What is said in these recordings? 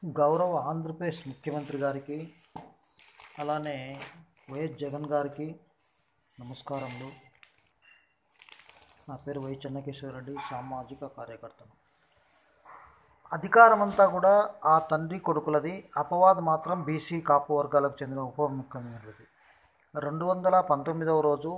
గౌరవ ఆంధ్రప్రదేశ్ ముఖ్యమంత్రి గారికి అలానే వైఎస్ జగన్ గారికి నమస్కారములు. నా పేరు వై చెన్నకేశ్వరరెడ్డి, సామాజిక కార్యకర్తను. అధికారం అంతా కూడా ఆ తండ్రి కొడుకులది, అపవాదు మాత్రం బీసీ కాపు వర్గాలకు చెందిన ఉప ముఖ్యమంత్రిది. 219వ రోజు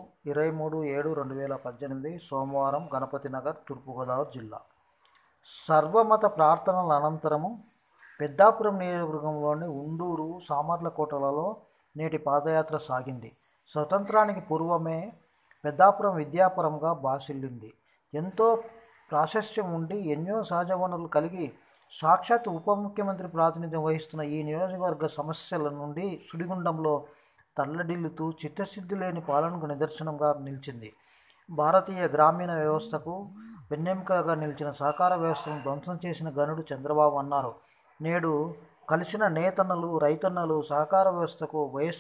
23/7/2018 సోమవారం, గణపతి నగర్, తూర్పుగోదావరి జిల్లా. సర్వమత ప్రార్థనల అనంతరము పెద్దాపురం నియోజకవర్గంలోని ఉండూరు, సామర్లకోటలలో నేటి పాదయాత్ర సాగింది. స్వతంత్రానికి పూర్వమే పెద్దాపురం విద్యాపురంగా బాసిల్లింది. ఎంతో ప్రాశస్త్యం ఉండి ఎన్నో సహజ వనరులు కలిగి సాక్షాత్ ఉప ముఖ్యమంత్రి ప్రాతినిధ్యం వహిస్తున్న ఈ నియోజకవర్గ సమస్యల నుండి సుడిగుండంలో తల్లడిల్లుతూ చిత్తశుద్ధి లేని పాలనకు నిదర్శనంగా నిలిచింది. భారతీయ గ్రామీణ వ్యవస్థకు వెన్నెముకగా నిలిచిన సహకార వ్యవస్థను ధ్వంసం చేసిన ఘనుడు చంద్రబాబు అన్నారు. నేడు కలిసిన నేతన్నలు, రైతన్నలు సహకార వ్యవస్థకు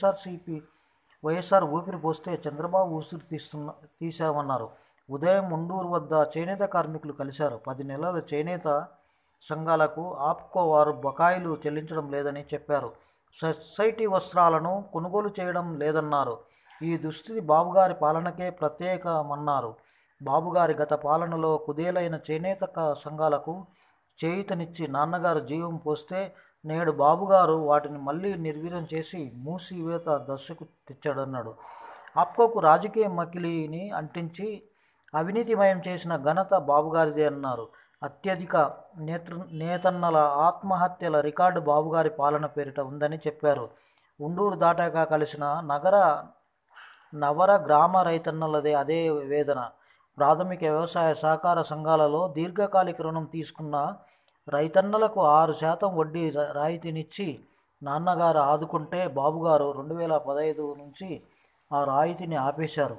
వైఎస్ఆర్ ఊపిరి పోస్తే చంద్రబాబు ఊపిరి తీశామన్నారు. ఉదయం ఉండూరు వద్ద చేనేత కార్మికులు కలిశారు. 10 నెలల చేనేత సంఘాలకు ఆప్కో వారు బకాయిలు చెల్లించడం లేదని చెప్పారు. సొసైటీ వస్త్రాలను కొనుగోలు చేయడం లేదన్నారు. ఈ దుస్థితి బాబుగారి పాలనకే ప్రత్యేకమన్నారు. బాబుగారి గత పాలనలో కుదేలైన చేనేత సంఘాలకు చేయూతనిచ్చి నాన్నగారు జీవం పోస్తే నేడు బాబుగారు వాటిని మళ్ళీ నిర్వీర్యం చేసి మూసివేత దశకు తెచ్చాడన్నాడు. ఆప్కోకు రాజకీయ మకిలిని అంటించి అవినీతిమయం చేసిన ఘనత బాబుగారిదే అన్నారు. అత్యధిక నేతన్నల ఆత్మహత్యల రికార్డు బాబుగారి పాలన పేరిట ఉందని చెప్పారు. ఉండూరు దాటాక కలిసిన నవర గ్రామ రైతన్నలదే అదే వేదన. ప్రాథమిక వ్యవసాయ సహకార సంఘాలలో దీర్ఘకాలిక రుణం తీసుకున్న రైతన్నలకు 6% వడ్డీ రాయితీనిచ్చి నాన్నగారు ఆదుకుంటే బాబుగారు 2015 నుంచి ఆ రాయితీని ఆపేశారు.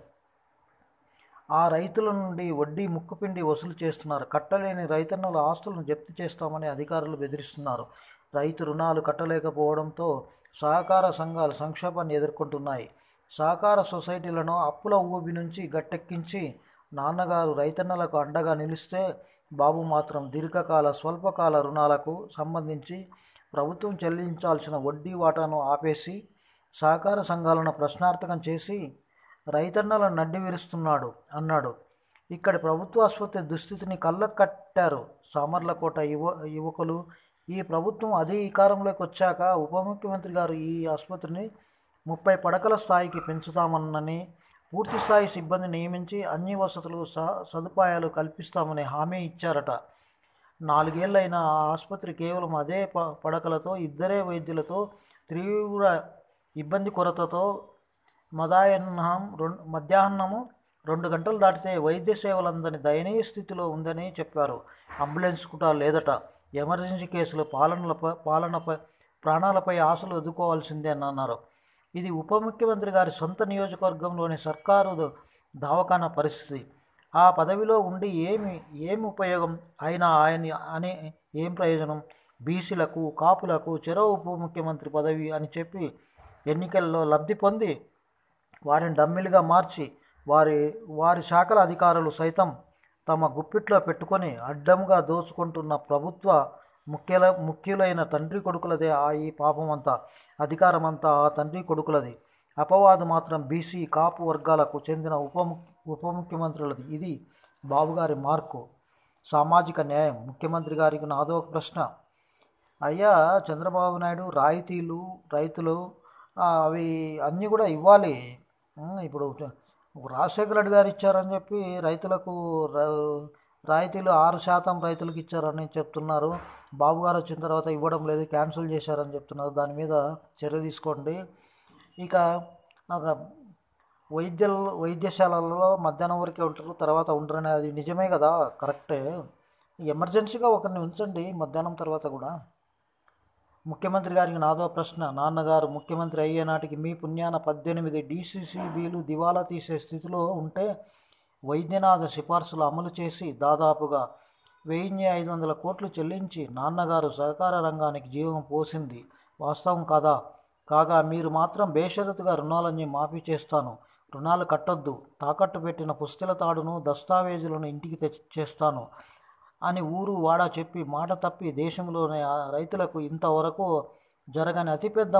ఆ రైతుల నుండి వడ్డీ ముక్కుపిండి వసూలు చేస్తున్నారు. కట్టలేని రైతన్నల ఆస్తులను జప్తు చేస్తామని అధికారులు బెదిరిస్తున్నారు. రైతు రుణాలు కట్టలేకపోవడంతో సహకార సంఘాలు సంక్షోభాన్ని ఎదుర్కొంటున్నాయి. సహకార సొసైటీలను అప్పుల ఊబి నుంచి గట్టెక్కించి నాన్నగారు రైతన్నలకు అండగా నిలిస్తే బాబు మాత్రం దీర్ఘకాల, స్వల్పకాల రుణాలకు సంబంధించి ప్రభుత్వం చెల్లించాల్సిన వడ్డీ వాటాను ఆపేసి సహకార సంఘాలను ప్రశ్నార్థకం చేసి రైతన్నలను నడ్డి విరుస్తున్నాడు అన్నాడు. ఇక్కడి ప్రభుత్వ ఆసుపత్రి దుస్థితిని కళ్ళకు కట్టారు సామర్లకోట యువకులు. ఈ ప్రభుత్వం అధికారంలోకి వచ్చాక ఉప ముఖ్యమంత్రి గారు ఈ ఆసుపత్రిని 30 పడకల స్థాయికి పెంచుతామని, పూర్తిస్థాయి సిబ్బంది నియమించి అన్ని వసతులు, సదుపాయాలు కల్పిస్తామని హామీ ఇచ్చారట. 4 ఏళ్లైన ఆ ఆసుపత్రి కేవలం అదే పడకలతో, 2 వైద్యులతో, తీవ్ర ఇబ్బంది కొరతతో మధ్యాహ్నము 2 గంటలు దాటితే వైద్య సేవలు అందని దయనీయ స్థితిలో ఉందని చెప్పారు. అంబులెన్స్ కూడా లేదట. ఎమర్జెన్సీ కేసులు, ప్రాణాలపై ఆశలు ఎదుర్కోవాల్సిందే అని అన్నారు. ఇది ఉప ముఖ్యమంత్రి గారి సొంత నియోజకవర్గంలోని సర్కారు దవాఖానా పరిస్థితి. ఆ పదవిలో ఉండి ఏమి ఉపయోగం? ఆయన ఏం ప్రయోజనం? బీసీలకు, కాపులకు చెరో ఉప ముఖ్యమంత్రి పదవి అని చెప్పి ఎన్నికల్లో లబ్ధి పొంది వారిని డమ్మిలుగా మార్చి వారి శాఖల అధికారులు సైతం తమ గుప్పిట్లో పెట్టుకొని అడ్డంగా దోచుకుంటున్న ప్రభుత్వ ముఖ్యులైన తండ్రి కొడుకులదే ఈ పాపమంతా, అధికారమంతా ఆ తండ్రి కొడుకులది. అపవాదు మాత్రం బీసీ కాపు వర్గాలకు చెందిన ఉప ముఖ్యమంత్రులది. ఇది బాబుగారి మార్కు. సామాజిక న్యాయం. ముఖ్యమంత్రి గారికి నాదో ప్రశ్న. అయ్యా చంద్రబాబు నాయుడు, రాయితీలు, రైతులు అవి అన్నీ కూడా ఇవ్వాలి. ఇప్పుడు రాజశేఖర రెడ్డి గారు ఇచ్చారని చెప్పి రైతులకు రాయితీలు 6% రైతులకు ఇచ్చారని చెప్తున్నారు. బాబు గారు వచ్చిన తర్వాత ఇవ్వడం లేదు, క్యాన్సిల్ చేశారని చెప్తున్నారు. దాని మీద చర్య తీసుకోండి. ఇక వైద్యశాలలలో మధ్యాహ్నం వరకే ఉంటారు, తర్వాత ఉండరని అది నిజమే కదా, కరెక్టే. ఎమర్జెన్సీగా ఒకరిని ఉంచండి మధ్యాహ్నం తర్వాత కూడా. ముఖ్యమంత్రి గారికి నాదో ప్రశ్న. నాన్నగారు ముఖ్యమంత్రి అయ్యే నాటికి మీ పుణ్యాన 18 DCCBలు దివాలా తీసే స్థితిలో ఉంటే వైద్యనాథ సిఫార్సులు అమలు చేసి దాదాపుగా 1500 కోట్లు చెల్లించి నాన్నగారు సహకార రంగానికి జీవం పోసింది వాస్తవం కాదా? కాగా మీరు మాత్రం బేషరతుగా రుణాలన్నీ మాఫీ చేస్తాను, రుణాలు కట్టొద్దు, తాకట్టు పెట్టిన పుస్తెల తాడును, దస్తావేజులను ఇంటికి చేస్తాను, అని ఊరు వాడ చెప్పి మాట తప్పి దేశంలోని రైతులకు ఇంతవరకు జరగని అతిపెద్ద